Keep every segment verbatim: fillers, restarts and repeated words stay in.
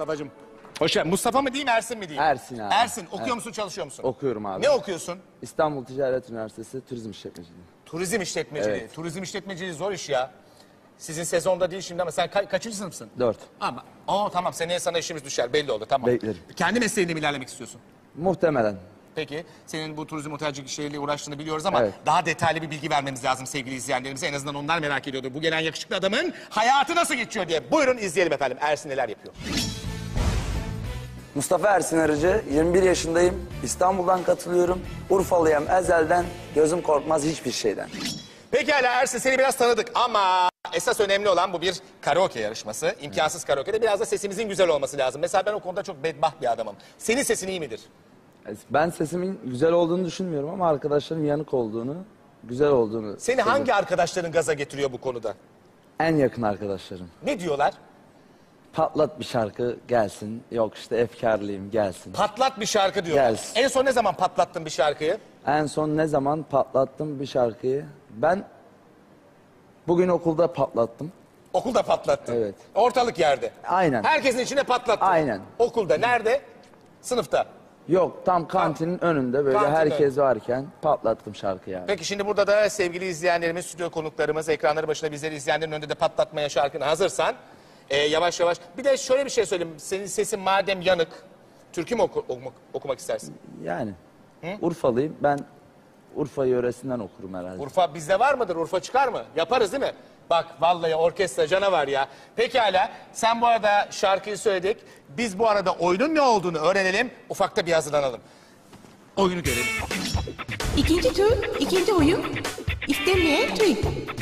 Mustafa'cığım. Hoş geldin. Mustafa mı diyeyim, Ersin mi diyeyim? Ersin abi. Ersin. Okuyor Evet. musun, çalışıyor musun? Okuyorum abi. Ne okuyorsun? İstanbul Ticaret Üniversitesi Turizm İşletmeciliği. Turizm işletmeciliği. Evet. Turizm işletmeciliği zor iş ya. Sizin sezonda değil şimdi ama sen ka kaçıncı sınıfsın? Dört. Ama o tamam, seneye sana işimiz düşer, belli oldu, tamam. Beklerim. Kendi mesleğinde mi ilerlemek istiyorsun? Muhtemelen. Peki, senin bu turizm otelcilik işleriyle uğraştığını biliyoruz ama Evet. daha detaylı bir bilgi vermemiz lazım sevgili izleyenlerimize. En azından onlar merak ediyordu. Bu gelen yakışıklı adamın hayatı nasıl geçiyor diye. Buyurun izleyelim efendim. Ersin neler yapıyor? Mustafa Ersin Arıcı, yirmi bir yaşındayım. İstanbul'dan katılıyorum. Urfalıyım ezelden, gözüm korkmaz hiçbir şeyden. Pekala Ersin, seni biraz tanıdık ama esas önemli olan bu bir karaoke yarışması. İmkansız karaoke'de biraz da sesimizin güzel olması lazım. Mesela ben o konuda çok bedbaht bir adamım. Senin sesin iyi midir? Ben sesimin güzel olduğunu düşünmüyorum ama arkadaşlarım yanık olduğunu, güzel olduğunu... Seni söylüyorum. hangi arkadaşların gaza getiriyor bu konuda? En yakın arkadaşlarım. Ne diyorlar? Patlat bir şarkı gelsin, yok işte efkarlıyım gelsin. Patlat bir şarkı diyorlar. Gelsin. En son ne zaman patlattın bir şarkıyı? En son ne zaman patlattım bir şarkıyı? Ben bugün okulda patlattım. Okulda patlattın. Evet. Ortalık yerde. Aynen. Herkesin içine patlattın. Aynen. Okulda. Nerede? Sınıfta. Yok, tam kantinin önünde böyle Kantinin herkes önünde. varken patlattım şarkıyı yani. Peki şimdi burada da sevgili izleyenlerimiz, stüdyo konuklarımız, ekranları başında bizleri izleyenlerin önünde de patlatmaya şarkını hazırsan... E, yavaş yavaş. Bir de şöyle bir şey söyleyeyim. Senin sesin madem yanık, türkü mü oku, okumak, okumak istersin? Yani Urfalıyım, ben Urfa yöresinden okurum herhalde. Urfa bizde var mıdır? Urfa çıkar mı? Yaparız değil mi? Bak vallahi orkestra canavar ya. Pekala, sen bu arada şarkıyı söyledik. Biz bu arada oyunun ne olduğunu öğrenelim. Ufakta bir hazırlanalım. Oyunu görelim. İkinci tur, ikinci oyun. İstenmeyen tüy.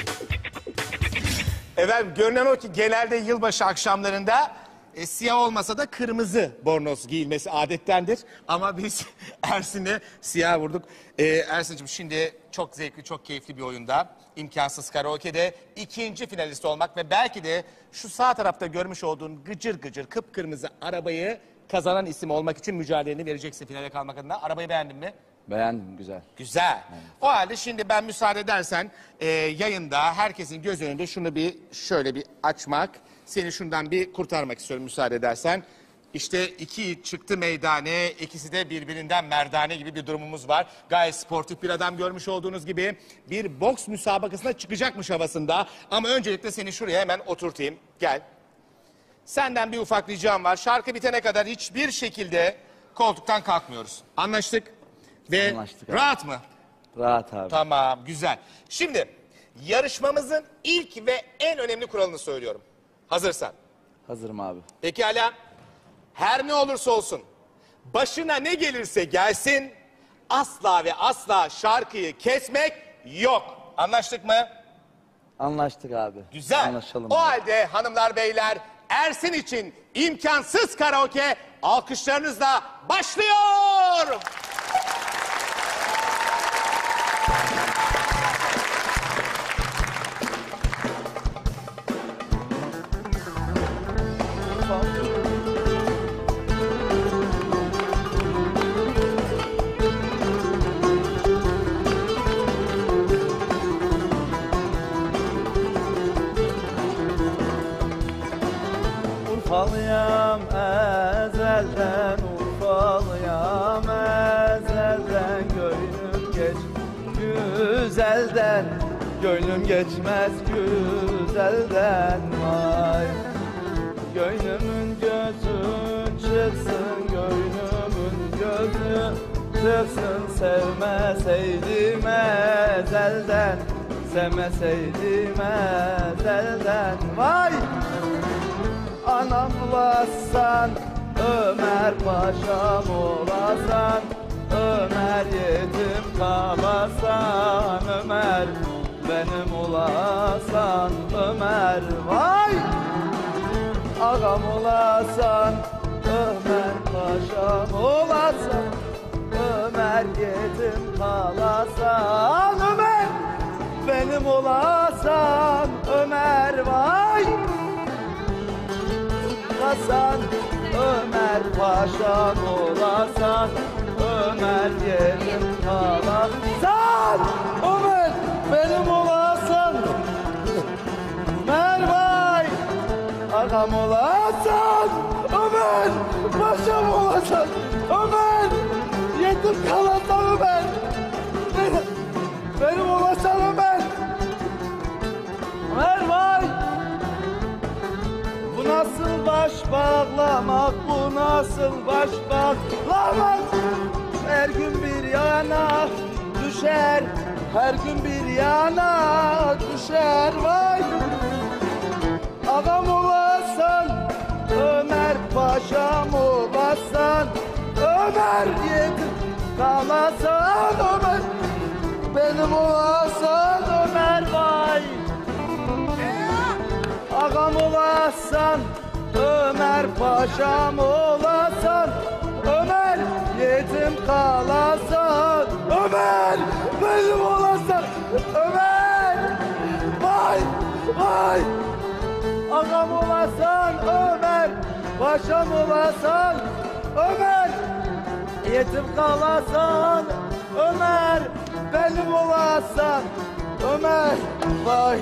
Efendim görünen o ki genelde yılbaşı akşamlarında e, siyah olmasa da kırmızı bornoz giyilmesi adettendir. Ama biz Ersin'e siyah vurduk. E, Ersin'cim şimdi çok zevkli, çok keyifli bir oyunda. İmkansız Karaoke'de ikinci finalist olmak ve belki de şu sağ tarafta görmüş olduğun gıcır gıcır kıpkırmızı arabayı kazanan isim olmak için mücadeleni vereceksin finale kalmak adına. Arabayı beğendin mi? Beğendim, güzel. Güzel. Evet. O halde şimdi ben müsaade edersen e, yayında herkesin göz önünde şunu bir şöyle bir açmak. Seni şundan bir kurtarmak istiyorum müsaade edersen. İşte iki çıktı meydane, ikisi de birbirinden merdane gibi bir durumumuz var. Gayet sportif bir adam görmüş olduğunuz gibi bir boks müsabakasına çıkacakmış havasında. Ama öncelikle seni şuraya hemen oturtayım. Gel. Senden bir ufak ricam var. Şarkı bitene kadar hiçbir şekilde koltuktan kalkmıyoruz. Anlaştık? Ve Anlaştık abi. rahat mı? Rahat abi. Tamam, güzel. Şimdi yarışmamızın ilk ve en önemli kuralını söylüyorum. Hazırsan. Hazırım abi. Pekala. Her ne olursa olsun, başına ne gelirse gelsin, asla ve asla şarkıyı kesmek yok. Anlaştık mı? Anlaştık abi. Güzel. Anlaşalım O abi. halde hanımlar beyler, Ersin için imkansız karaoke alkışlarınızla başlıyor. Urfalıyam ezelden, Urfalıyam ezelden. Gönlüm geç güzelden, gönlüm geçmez güzelden. Vay gönlümün gözü çıksın, gönlümün gözü çıksın. Sevmeseydim ezelden, sevmeseydim ezelden. Vay anam olasan, Ömer paşam olasan, Ömer yetim kalasan, Ömer benim olasan, Ömer. Vay ağam olasan, Ömer paşam olasan, Ömer yetim kalasan, Ömer benim olasan, Ömer. Vay Hasan, Ömer paşam olasan, Ömer yerim kalasan, Ömer benim olasan, Ömer. Vay ağam olasan, Ömer başlamak, bu nasıl başlamak? Her gün bir yana düşer, her gün bir yana düşer. Vay! Ağam olasın, Ömer Paşam olasın, Ömer yedim kalasan, Ömer benim olasın, Ömer vay. Ağam olasın, Ömer Paşam olasın, Ömer yetim kalasan, Ömer benim olasın, Ömer vay vay. Ağam olasın, Ömer Paşam olasın, Ömer yetim kalasan, Ömer benim olasın, Ömer vay.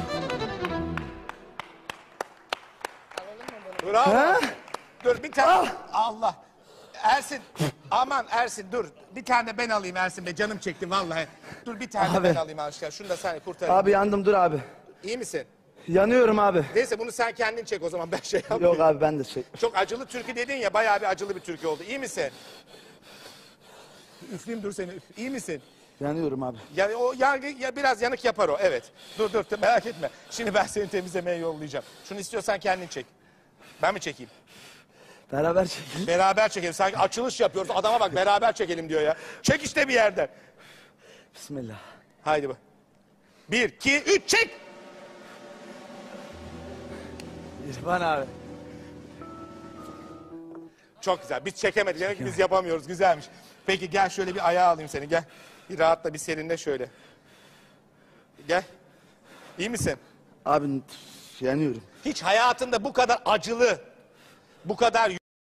Bravo. He? Dur bir tane. Allah. Ersin. Aman Ersin dur. Bir tane de ben alayım Ersin Bey. Canım çekti vallahi. Dur bir tane de Abi. ben alayım aşkına. Şunu da sen kurtarayım. Abi yandım, dur abi. İyi misin? Yanıyorum abi. Neyse bunu sen kendin çek o zaman ben şey yapmayayım. Yok abi ben de şey. Çok acılı türkü dedin ya bayağı bir acılı bir türkü oldu. İyi misin? Üfleyeyim dur seni. İyi misin? Yanıyorum abi. Yani o yargı ya biraz yanık yapar o evet. Dur dur merak etme. Şimdi ben seni temizlemeye yollayacağım. Şunu istiyorsan kendin çek. Ben mi çekeyim? Beraber çekelim. Beraber çekelim. Sanki açılış yapıyoruz. Adama bak beraber çekelim diyor ya. Çek işte bir yerden. Bismillah. Haydi bak. Bir, iki, üç çek. İrfan abi. Çok güzel. Biz çekemedik. Demek ki biz yapamıyoruz. Güzelmiş. Peki gel şöyle bir ayağa alayım seni. Gel. Bir rahatla bir serinle şöyle. Gel. İyi misin? Abi yanıyorum. Hiç hayatında bu kadar acılı, bu kadar